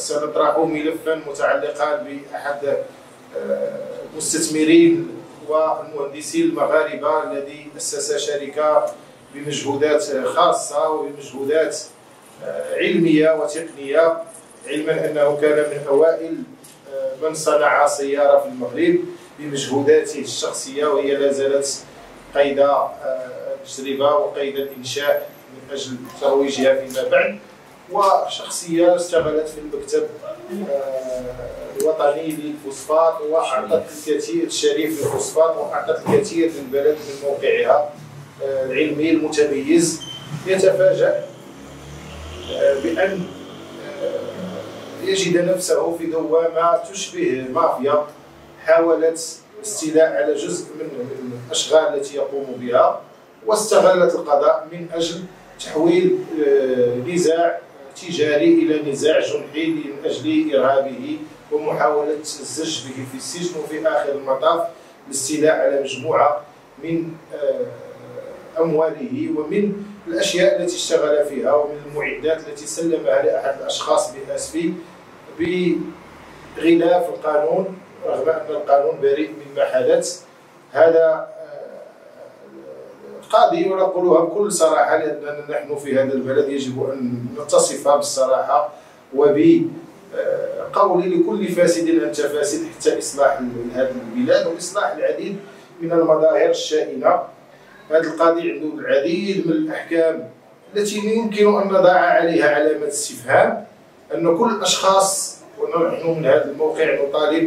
سنطرح ملفا متعلقا بأحد المستثمرين والمهندسين المغاربة الذي أسس شركة بمجهودات خاصة وبمجهودات علمية وتقنية، علما أنه كان من أوائل من صنع سيارة في المغرب بمجهوداته الشخصية، وهي لا زالت قيد التجربة وقيد الإنشاء من أجل ترويجها فيما بعد. وشخصية اشتغلت في المكتب الوطني للفوسفات وأعطت الكثير الشريف للفوسفات وأعطت الكثير للبلد من موقعها العلمي المتميز. يتفاجأ بأن يجد نفسه في دوامة تشبه مافيا حاولت الاستيلاء على جزء من الأشغال التي يقوم بها، واستغلت القضاء من أجل تحويل نزاع تجاري إلى نزاع جنحي من أجل إرهابه ومحاولة الزج به في السجن، وفي آخر المطاف الاستيلاء على مجموعة من أمواله ومن الأشياء التي اشتغل فيها ومن المعدات التي سلمها لأحد الأشخاص بأسفي بغلاف القانون، رغم أن القانون بريء مما حدث. هذا القاضي ونقولها بكل صراحة، لأننا نحن في هذا البلد يجب أن نتصف بالصراحة وبقول لكل فاسد أنت فاسد حتى إصلاح هذه البلاد وإصلاح العديد من المظاهر الشائنة. هذا القاضي عنده العديد من الأحكام التي يمكن أن نضع عليها علامة استفهام، أن كل الأشخاص، ونحن من هذا الموقع نطالب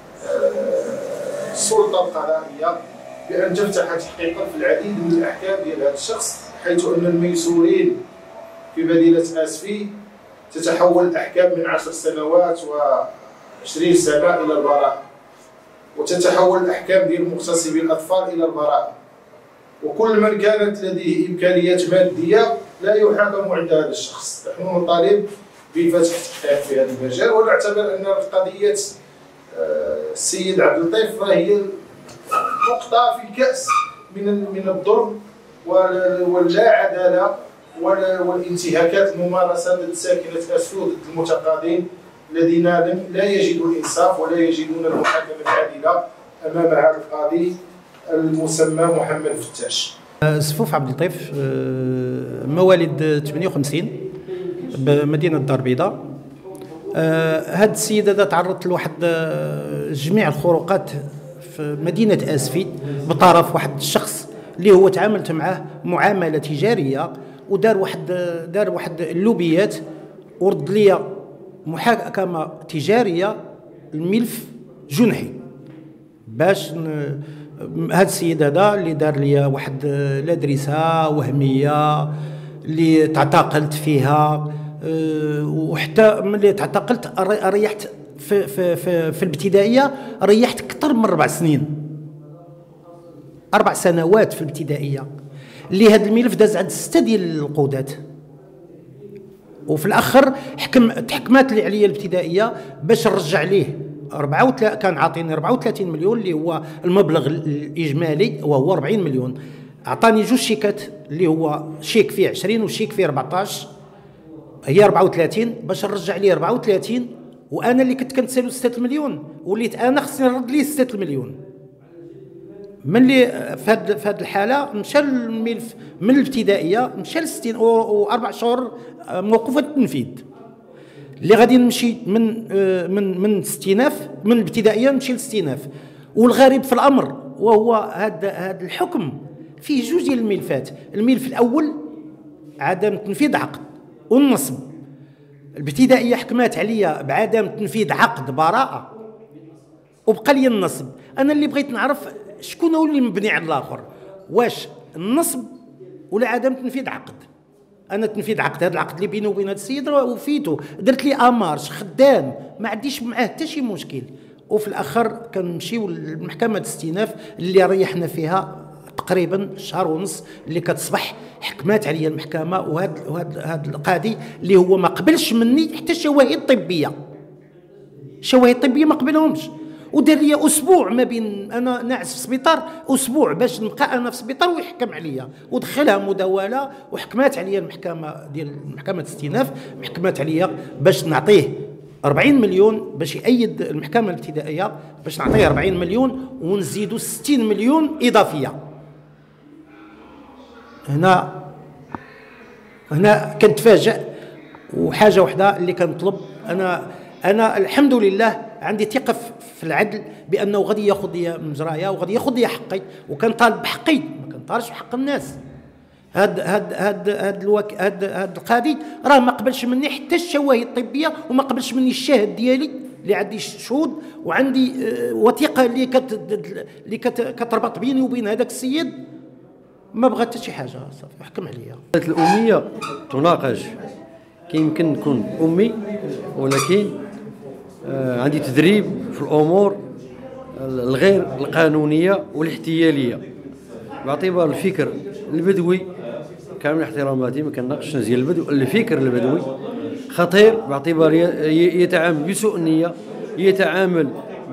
السلطة القضائية بأن تفتح تحقيقا في العديد من الأحكام ديال هذا الشخص، حيث أن الميسورين في مدينة آسفي تتحول الأحكام من 10 سنوات و20 سنة إلى البراءة، وتتحول الأحكام ديال مغتصبي الأطفال إلى البراءة، وكل من كانت لديه إمكانيات مادية لا يحاكم عند هذا الشخص. نحن نطالب بفتح تحقيق في هذا المجال، ونعتبر أن قضية السيد عبد اللطيف هي نقطة في كأس من الظلم واللا عدالة والانتهاكات الممارسة ضد ساكنة آسفي وضد المتقاضين الذين لا يجدون الإنصاف ولا يجدون المحاكمة العادلة أمام هذا القاضي المسمى محمد فتاش. صفوف عبد اللطيف مواليد 58 بمدينة الدار البيضاء. هاد السيد هذا تعرضت لواحد جميع الخروقات في مدينة آسفي بطرف واحد الشخص اللي هو تعاملت معه معاملة تجارية، ودار واحد اللوبيات ورد لي محاكمة تجارية الملف جنحي باش هاد السيد هذا اللي دار لي واحد الادرسه وهميه اللي تعتقلت فيها، وحتى ملي تعتقلت ريحت في الابتدائيه ريحت اكثر من 4 سنين، 4 سنوات في الابتدائيه، اللي هذا الملف داز عند 6 ديال القضاة، وفي الاخر تحكمات لي عليا الابتدائيه باش نرجع ليه كان عاطيني 34 مليون اللي هو المبلغ الاجمالي وهو 40 مليون. اعطاني 2 شيكات اللي هو شيك فيه 20 وشيك فيه 14، هي 34 باش نرجع ليه 34، وانا اللي كنت كنتسالو 6 مليون وليت انا خصني نرد ليه 6 مليون. من اللي في هذه الحاله مشى الملف من الابتدائيه مشى ل 60 و4 شهور موقوفه التنفيذ، اللي غادي نمشي من الاستئناف من الابتدائيه نمشي للاستئناف. والغريب في الامر وهو هذا الحكم فيه 2 ديال الملفات. الملف الاول عدم تنفيذ عقد والنصب، الابتدائيه حكمات عليا بعدم تنفيذ عقد براءه وبقى لي النصب. انا اللي بغيت نعرف شكون هو اللي مبني على الاخر، واش النصب ولا عدم تنفيذ عقد؟ انا تنفيذ عقد، هذا العقد اللي بيني وبين هذا السيد وفيته، درت لي امارش خدام ما عنديش معاه حتى شي مشكل. وفي الاخر كنمشيو لمحكمه الاستئناف اللي ريحنا فيها تقريبا 1.5 شهر، اللي كتصبح حكمات عليا المحكمه. وهذا القاضي اللي هو ما قبلش مني حتى شواهد طبيه، شواهد طبيه ما قبلهمش، ودار لي اسبوع ما بين انا ناعس في السبيطار، اسبوع باش نبقى انا في السبيطار ويحكم عليا، ودخلها مداوله وحكمات عليا المحكمه ديال محكمه الاستئناف، حكمات عليا باش نعطيه 40 مليون باش يأيد المحكمة الابتدائية، باش نعطيه 40 مليون ونزيدوا 60 مليون إضافية. هنا كنتفاجأ. وحاجة واحدة اللي كنطلب، أنا الحمد لله عندي ثقة في العدل بأنه غادي ياخذ لي مجرايا وغادي ياخذ لي حقي، وكنطالب بحقي، ما كنطالبش بحق الناس. هاد القاضي راه ما قبلش مني حتى الشواهد الطبيه، وما قبلش مني الشاهد ديالي اللي عندي شهود وعندي وثيقه اللي كتربط بيني وبين هذاك السيد. ما بغى حتى شي حاجه، صافي حكم عليا. الاميه تناقش، يمكن نكون امي ولكن عندي تدريب في الامور الغير القانونيه والاحتياليه، باعتبار الفكر البدوي كامل احتراماتي ما كنناقش ديال البدو، الفكر البدوي خطير باعتبار يتعامل بسوء النيه، يتعامل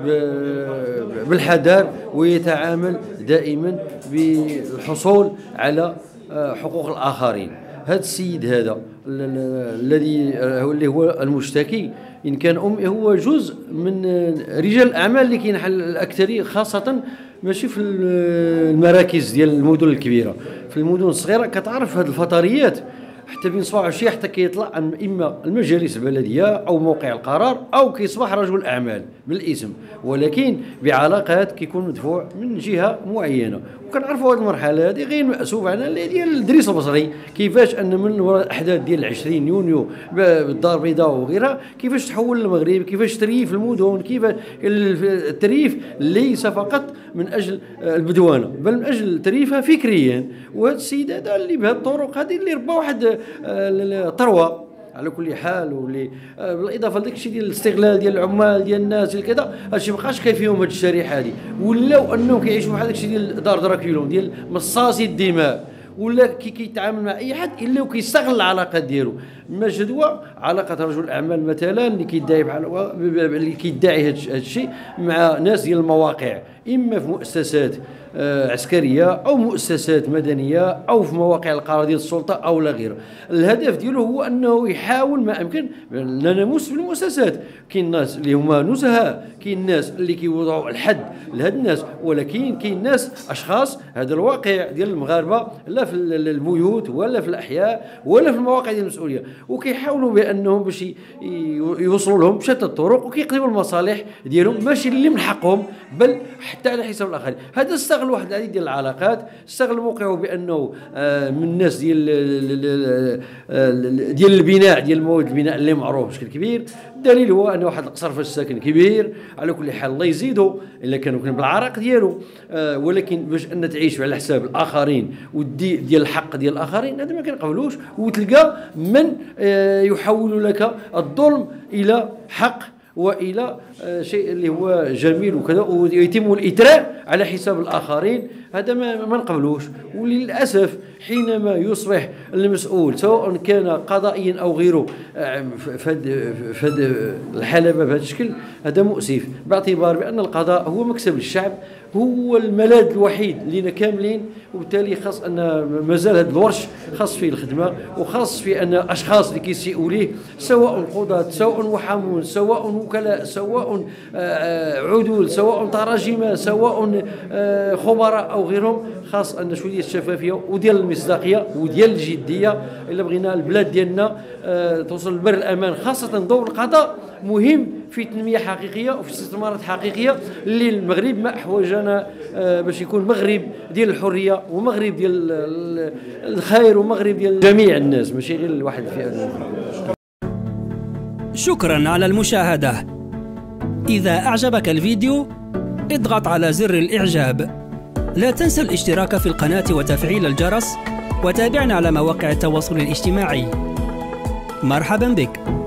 بالحذر، ويتعامل دائما بالحصول على حقوق الاخرين. هذا السيد هذا الذي هو المشتكي، ان كان هو جزء من رجال الاعمال اللي كاين الاكثريه، خاصه ماشي في المراكز ديال المدن الكبيره، في المدن الصغيره كتعرف هذه الفتريات حتى بين صباح وعشيه، حتى كيطلع عن اما المجالس البلديه او موقع القرار او كيصبح رجل اعمال بالاسم، ولكن بعلاقات كيكون مدفوع من جهه معينه. وكنعرفوا هذه المرحله هذه غير مأسوف عنها ديال الدريس البصري، كيفاش ان من وراء الاحداث ديال 20 يونيو بالدار البيضاء وغيرها، كيفاش تحول المغرب، كيفاش تريف المدن، كيف التريف ليس فقط من اجل البدوانه بل من اجل تريفها فكريا. وهذا السيد هذا اللي بهذه الطرق هذه اللي ربى واحد الثروه على كل حال، واللي بالاضافه لذاك الشيء ديال الاستغلال ديال العمال ديال الناس ديال كذا، هادشي ما بقاش كيفيهم هاد الشريحه هذه، ولاو انهم كيعيشوا بحال داك الشيء ديال دار دراكيلون ديال مصاصي الدماء، ولا كيتعامل مع اي حد الا وكيستغل العلاقات ديالو. ما جدوى علاقه رجل الاعمال مثلا اللي كيدعي بحال اللي كيدعي هذا الشيء مع ناس ديال المواقع، اما في مؤسسات عسكريه او مؤسسات مدنيه او في مواقع القرار ديال السلطه او لا غيره. الهدف ديالو هو انه يحاول ما امكن لا نمس في المؤسسات. كاين الناس اللي هما نزهاء، كاين الناس اللي كيوضعوا الحد لهاد الناس، ولكن كاين ناس اشخاص هذا الواقع ديال المغاربه لا في البيوت ولا في الاحياء ولا في المواقع ديال المسؤوليه، وكيحاولوا بانهم باش يوصلوا لهم بشتى الطرق، وكيقلبوا المصالح ديالهم ماشي اللي من حقهم بل حتى على حساب الاخرين. هذا استغل واحد العديد ديال العلاقات، استغل موقعه بانه من الناس ديال البناء ديال مواد البناء اللي معروف بشكل كبير. الدليل هو ان واحد القصر فاش ساكن كبير، على كل حال الله يزيدو الا كانوا بالعراق ديالو، ولكن باش ان تعيش على حساب الاخرين ودي ديال الحق ديال الاخرين، هذا ما كنقبلوش. وتلقى من يحول لك الظلم الى حق والى شيء اللي هو جميل وكذا، ويتم الاثراء على حساب الاخرين، هذا ما نقبلوش. وللاسف حينما يصبح المسؤول سواء كان قضائيا او غيره فد الحلبة بهذا الشكل، هذا مؤسف، باعتبار بان القضاء هو مكسب للشعب، هو الملاذ الوحيد لنا كاملين. وبالتالي خاص ان مازال هذا الورش خاص فيه الخدمه، وخاص في ان اشخاص اللي كيسيئوا ليه، سواء قضاة سواء محامون سواء وكلاء سواء عدول سواء تراجمه سواء خبراء او غيرهم، خاص ان شويه الشفافيه وديال المصداقيه وديال الجديه الا بغينا البلاد ديالنا توصل لبر الامان. خاصه دور القضاء مهم في تنميه حقيقيه وفي استثمارات حقيقيه اللي المغرب ما احوجنا باش يكون مغرب ديال الحريه ومغرب ديال الخير ومغرب ديال جميع الناس، ماشي غير الواحد فئه. شكرا على المشاهده. اذا اعجبك الفيديو اضغط على زر الاعجاب. لا تنسى الاشتراك في القناه وتفعيل الجرس، وتابعنا على مواقع التواصل الاجتماعي. مرحبا بك.